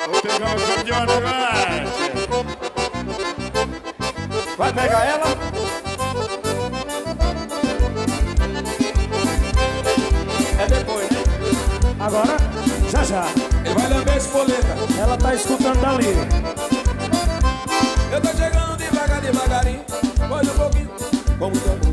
Vou pegar uma cordiona agora. Vai pegar ela? É depois, né? Agora, já já. Ele vai lamber a espoleta. Ela tá escutando dali. Eu tô chegando devagar, devagarinho. Pode um pouquinho, com muito amor.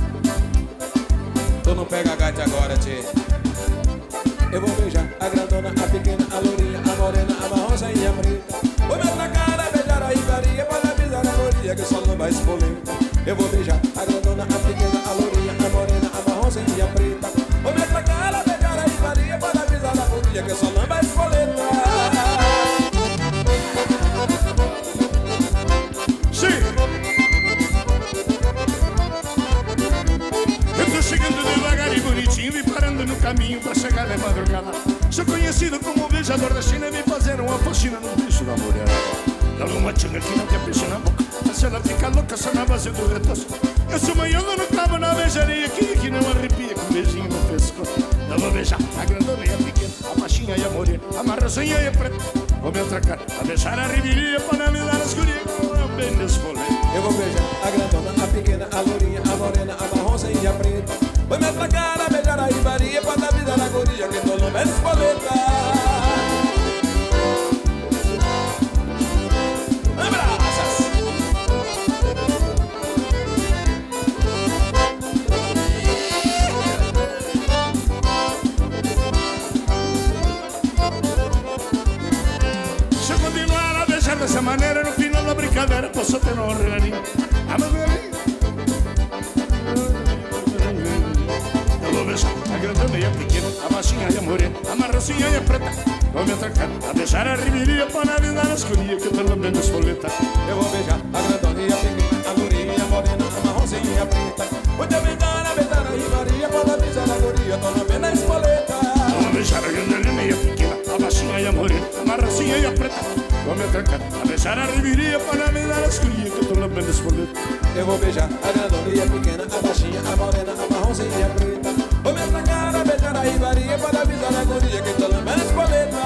Tu não pega a gata agora, tchê. Eu vou beijar a grandona, a pequena, a lourinha, a morena, a marronça e a preta. Vou me atracar, a beijar a rivaria, para avisar a lourinha que só não vai espoleta. Eu vou beijar a grandona, a pequena, a lourinha, a morena, a marronça e a preta. Vou me atracar, a beijar a rivaria, para avisar a lourinha que só não vai espoleta. E parando no caminho pra chegar na madrugada. Sou conhecido como o beijador da China. Me fazer uma faxina no bicho da mulher. Dá uma tinga que não quer peixe na boca, mas se ela fica louca só na base do retoço. Eu sou manhando no cabo na beijaria que não arrepia com um beijinho no pescoço. Eu vou beijar a grandona e a pequena, a baixinha e a morena, a marronzinha e a preta. Vou me atracar, a beijar a riviria para analisar as gurias bem desfolei. Eu vou beijar a grandona, a pequena, a lourinha, a morena, a marronça e a preta. Vou me atracar, a beijar a rivaria para avisar a guria que tô no menos espoleta. Abraças! Se eu continuar a beijar dessa maneira, no final da brincadeira posso ter um regalinho. A Margarida. Eu vou beijar a grandona e a pequena, a baixinha e a morena, a marroncinha e a preta. Vou me atracar, a beijar a riviria para analisar as gurias que eu tô lambendo as folhetas. Eu vou beijar a grandona e a pequena, a lourinha, a morena, a marronzinha e a preta. Vou te beijar a rivaria para avisar a guria, tô lambendo a espoleta. Vou beijar a grandona e a pequena, a baixinha e a morena, a marroncinha e a preta. Vou me atracar, a beijar a riviria para analisar as gurias que eu tô lambendo as folhetas. Eu vou beijar a grandona e a pequena, a baixinha, a morena, a marronzinha e a preta. Vou me atracar, a beijar a rivaria para avisar a guria que tô lambendo a espoleta.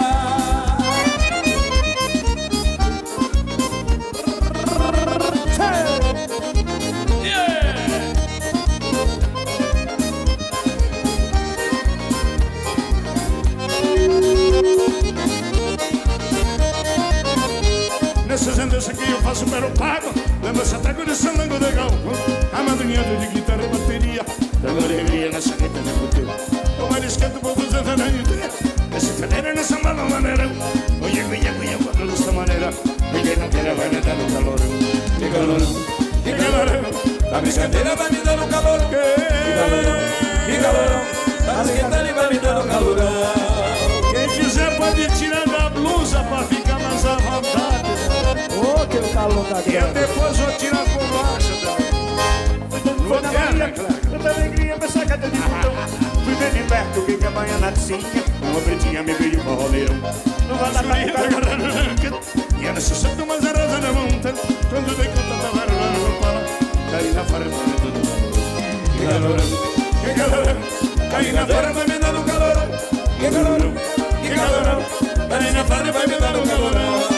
Nessas andas aqui eu faço mero pago. Lembra-se até com esse sandango de galpão. A madrinhada de guitarra e bateria, da alegria na saqueta de boteiro. O marisquete vou fazer a ideia. Esse cadeira nessa mala maneira. Oye, quando desta maneira. Ninguém não quer vai me dar no calorão. Que calorão, que calorão. A brincadeira vai me dando calor. Que calorão, que calorão. A brincadeira vai me dando calorão. Quem quiser pode tirar da blusa pra ficar mais à vontade. Ô, que o calor tá E eu depois vou tirar por baixo Foi na Bahia, tanta alegria, me sacada de botão. Fui ver de perto o que a baiana tinha. Uma pretinha me veio pro roleirão. Não vai dar pra ficar. E ela se sente uma zarosa na montanha. Quando vem com tanta barba no pala, daí na fora vai me dando Que calorão, que calorão. daí na fora vai me dando calorão. Que calorão, que calorão. Daí na fora vai me dando calorão.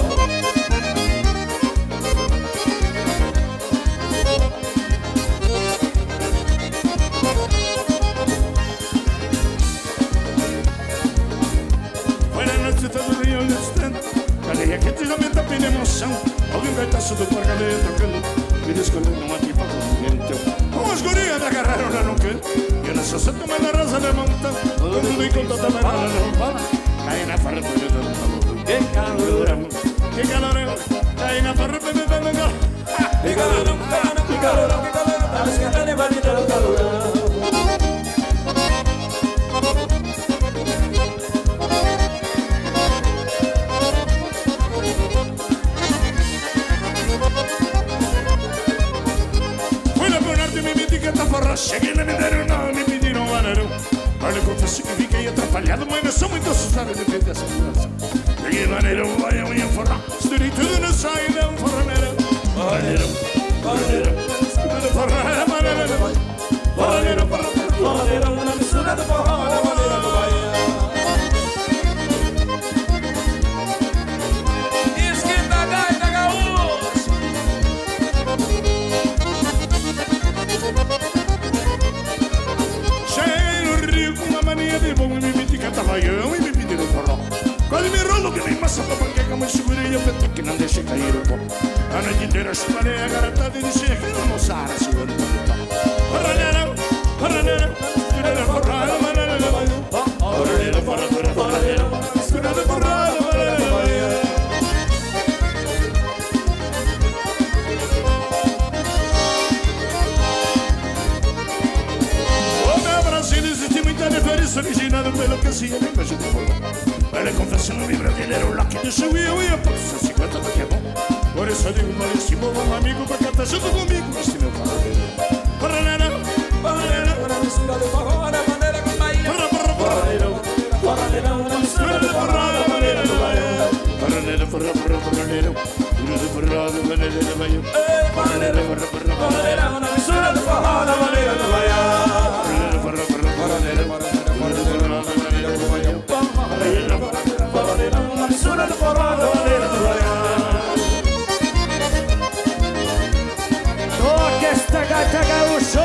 Aquietimento pela emoção. Ouvi um gaitaço do porcadeiro tocando. Me descolhendo uma pipa com um então. Com as gurias me agarraram lá no canto. E eu nessa santa uma na rosa de montão. Quando me contou também bala não bala. Cai na farra me dando calor. Que calorão, que calorão. Cai na farra me dando calor. Que calorão, que calorão, que calorão. Tá esquentando e vai me dando calorão. Cheguei na mineira, não me pediram um anarão. Olha, confesso que fiquei atrapalhado, mas não sou muito assustado de ver dessa situação. Peguei no aneirão, vai a unha forrar. Estourei tudo no sairão, forraneirão. Forraneirão, forraneirão. Tudo forrar, maneirão. Forraneirão, forraneirão. Na mistura do forró, na maneira do Bahia. e massa pra panqueca, mas segurinha, feito que não deixa cair o pó. A noite inteira chuparei a garatada e dizia que era moçara, segurando o pó. Paraneirão, paraneirão, escurada forrada, paraneirão, paraneirão, paraneirão, escurada forrada, paraneirão. Diferença originada pelo que se ele imagina de forma. Ela confessa no meu brasileiro lá que deixa eu ia por 150 do que é bom. Por isso eu digo para esse bom amigo pra cantar junto comigo este meu paraneiro. Paraneiro, paraneiro, Uma mistura de forró da maneira com Bahia. paraneiro, paraneiro, uma mistura de forró da maneira do Bahia. Paraneiro, paraneiro, de forró da maneira do Bahia. Paraneiro, paraneiro, uma mistura de forró da maneira do Bahia. Uma mistura do forró da maneira do Bahia. Toca esta gaita gaúcho.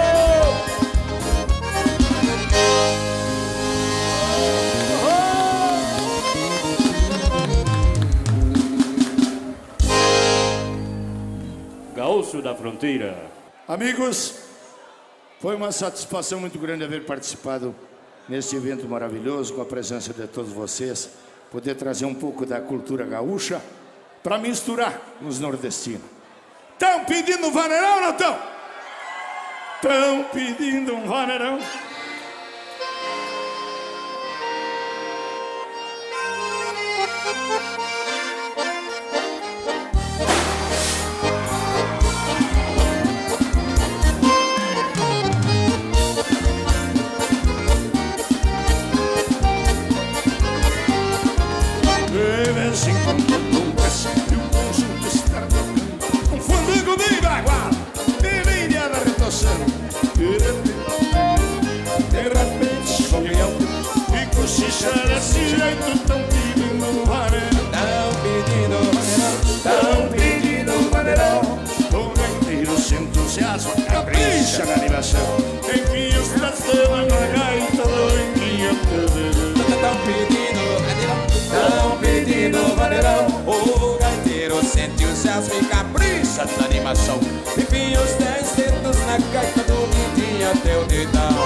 Gaúcho da Fronteira. Amigos, foi uma satisfação muito grande haver participado neste evento maravilhoso, com a presença de todos vocês, poder trazer um pouco da cultura gaúcha para misturar nos nordestinos. Estão pedindo um vaneirão ou não estão? Estão pedindo um vaneirão? Capricha na animação. Enfim, os traços na gaita do Enguinho. Tão pedindo maneirão. O gaiteiro sente os jazz e capricha na animação. Enfim, os 10 dedos na gaita do Mindinho até o dedão.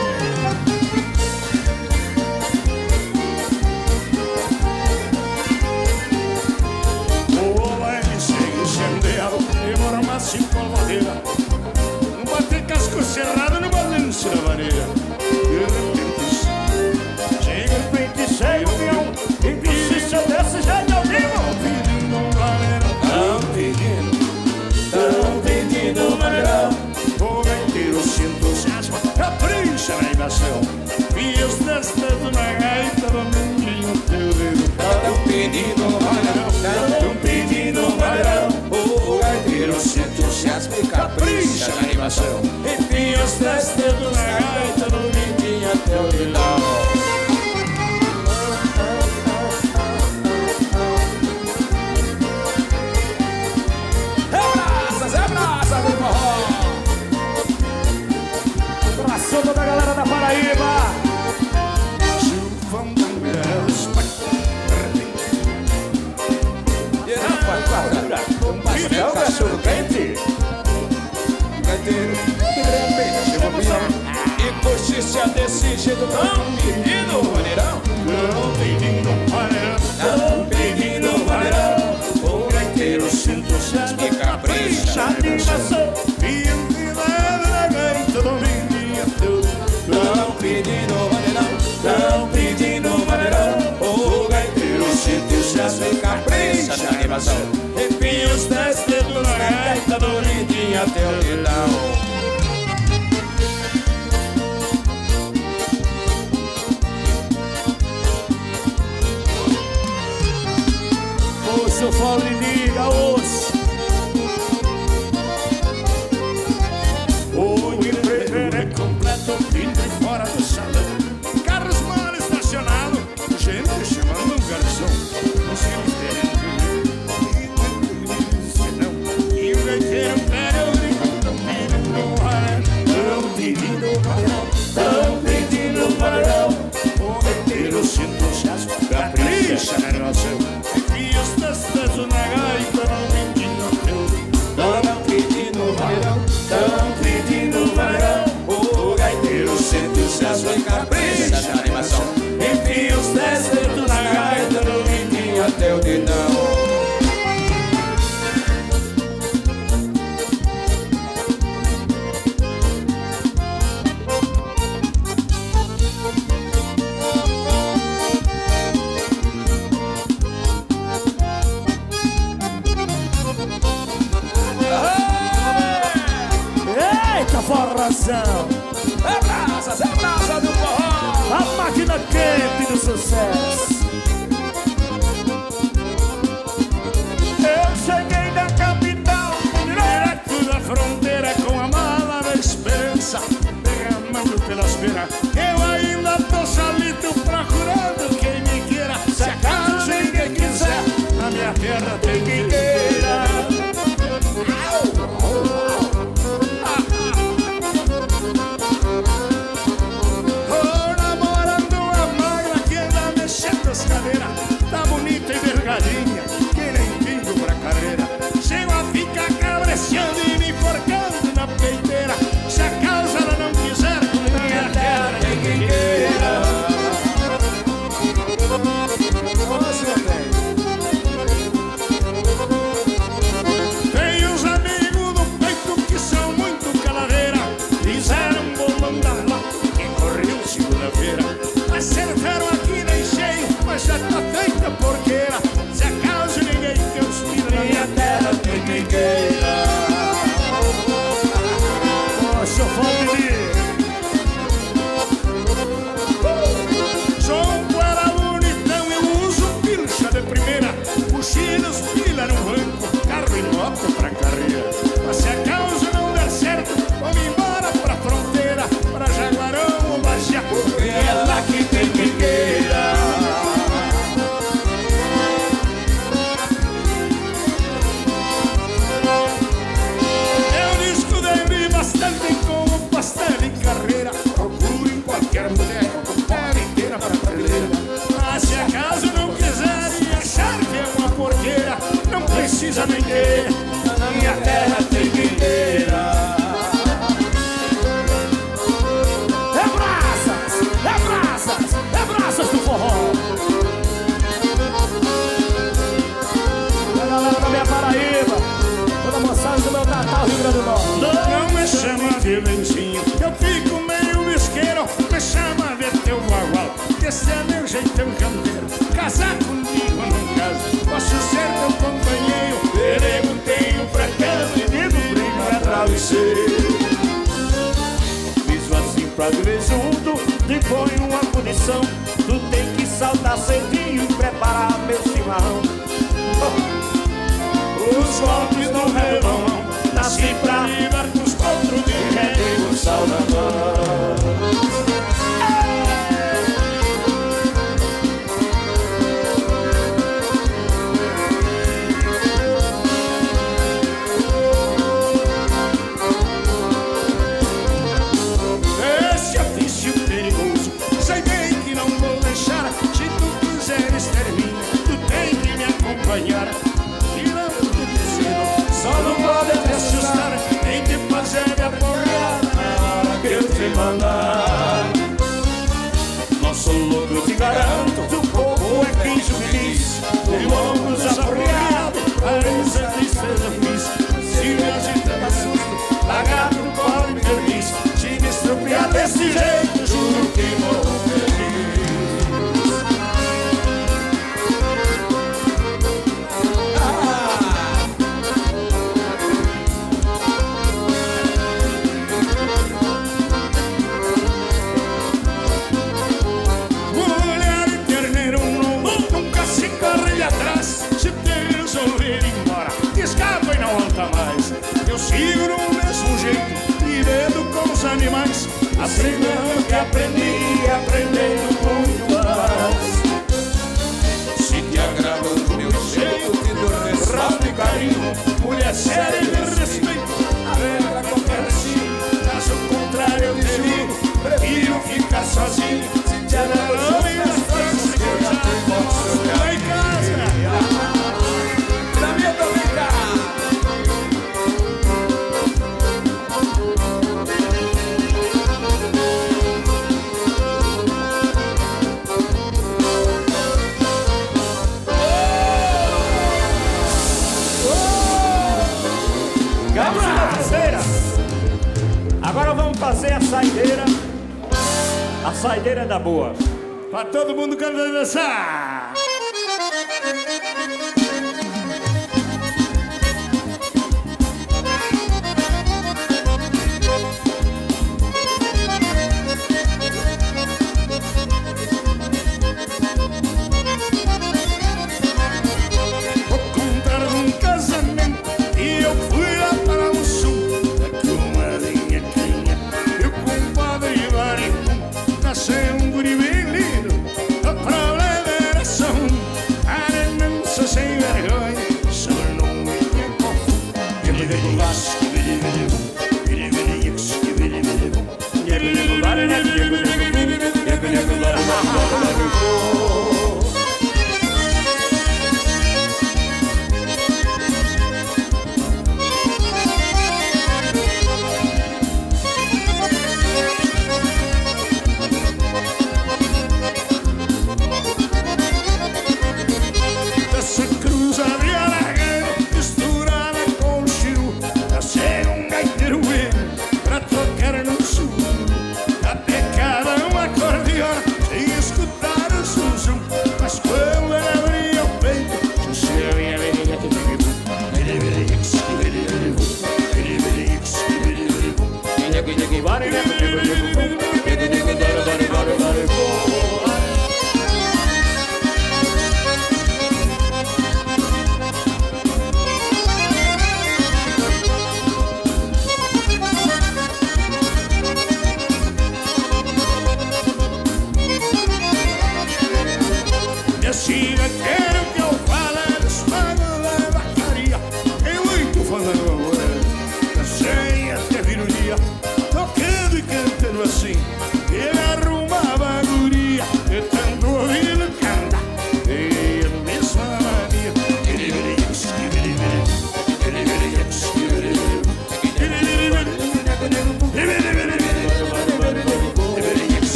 Assim com a madeira, não bater casco cerrado no balanço da vareira. De repente sai o peão, e precisa dessa já de alguém. Tão pedindo maneirão. O gaiteiro se entusiasma, capricha na animação. E os 10 dedos na gaita do Mindinho teu dedo. Tão pedindo maneirão. Tão pedindo maneirão. O gaiteiro se entusiasma e capricha na animação. Enfim, os 10 dedos na gaita do Mindinho até o dedão. Abraças do forró. Abração toda a galera da Paraíba. Pastel, cachorro quente. Gaiteiro, de repente chegou o peão e cochicha desse jeito tão pedindo maneirão. Tão pedindo maneirão. Tão pedindo maneirão. O gaiteiro se entusiasma e capricha na animação. E empinada na gaita do Mindinho teu dedo. Tão pedindo maneirão. Tão pedindo maneirão. O gaiteiro se entusiasma e capricha na animação. Enfim, os 10 dedos na gaita do Mindinho até o dedão. Osso, Paulinho, Gaúcho. O empreiteiro é completo, dentro e fora do salão. Carros mal estacionados, gente chamando um garçom. Os filhos querendo senão. E o gaiteiro pega o brinco, tão pedindo maneirão. Tão pedindo maneirão. O gaiteiro se entusiasma, capricha na animação. Essa forração É brasa do forró. a máquina quente do sucesso. Eu cheguei da capital, direto da fronteira com a mala da esperança, derramando pelas beiras. Eu ainda tô solito procurando quem me queira. Se acaso ninguém quiser, na minha terra tem quem queira. Tô namorando uma magra que anda mexendo as cadeiras. Tá bonita e vergadinha, que nem pingo pra carreira. Chego a ficar cabreciando e me enforcando na peiteira. Se acaso ela não quiser, na minha terra tem quem queira. Tem uns amigos do peito que são muito calaveira. Fizeram um bolão da lata que correu segunda-feira. Acertaram aqui nem cheio, mas já tá feita porqueira. Se acaso ninguém conspira, na minha terra tem quem queira. poxa, Valdir. Sou um poeira bonitão, eu uso pilcha de primeira. Mochilas, pila no banco, carro e moto pra carreira. Mas se a causa não der certo, vamos embora pra fronteira, pra Jaguarão ou Bagé, porque é lá que tem quem queira. Eu descobri bastante como pastel em carreira. Procuro em qualquer mulher com pele inteira pra prateleira. Mas se acaso não quiser e achar que é uma porqueira, não precisa nem ter, na minha terra tem quem queira. É brasas do forró. E a galera da minha Paraíba, toda a moçada do meu Natal, Rio Grande do Norte. Não me chama de lencinho, eu fico meio bisqueiro. Me chama de teu bagual, que esse é meu jeitão campeiro. Casar contigo eu não caso, posso ser teu companheiro. Perguntenho pra cama e digo brinco pra travesseiro. Fiz assim pra viver junto, te ponho uma condição. Tu tem que saltar cedinho e preparar meu chimarrão. Os golpes do relão, nasci pra livrar com os outros de rei, o sal na mão. Esse ofício perigoso, sei bem que não vou deixar. Se tu quiseres ter minha, tu tem que me acompanhar. Tirando do tecido, só não pode te assustar. Tem que fazer minha porrada na hora que eu te mandar. Nosso louco eu te garanto, o povo é quem juiz. De ombros apropriados, parece a tristeza fiz. Se me agita dá susto, lagarto corre feliz. Se me estrupiar desse jeito, juro que morro feliz. Mulher e terneiro novo, nunca se corre atrás. Se te resolver ir embora, escapa e não volta mais. Eu sigo no mesmo jeito, vivendo com os animais. Aprendendo o que aprendi, aprendendo muito mais. Se te agrada o meu jeito, te dou respeito e carinho. Mulher séria e de respeito, arrega qualquer recinho. Caso contrário eu te digo, prefiro ficar sozinho. Se te agrada e nas coisas que eu já posso lá em casa. Na minha também, cara. Agora vamos fazer a saideira da boa. Pra todo mundo querer dançar.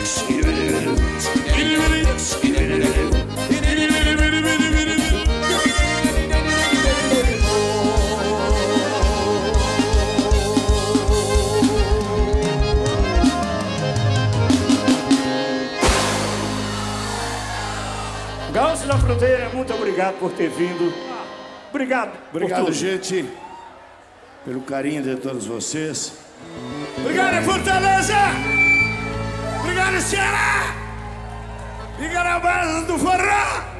Gaúcho da Fronteira, muito obrigado por ter vindo. Obrigado. Obrigado, gente, pelo carinho de todos vocês. Obrigado, Fortaleza! Obrigado, Ceará! Obrigado, a base do Forró!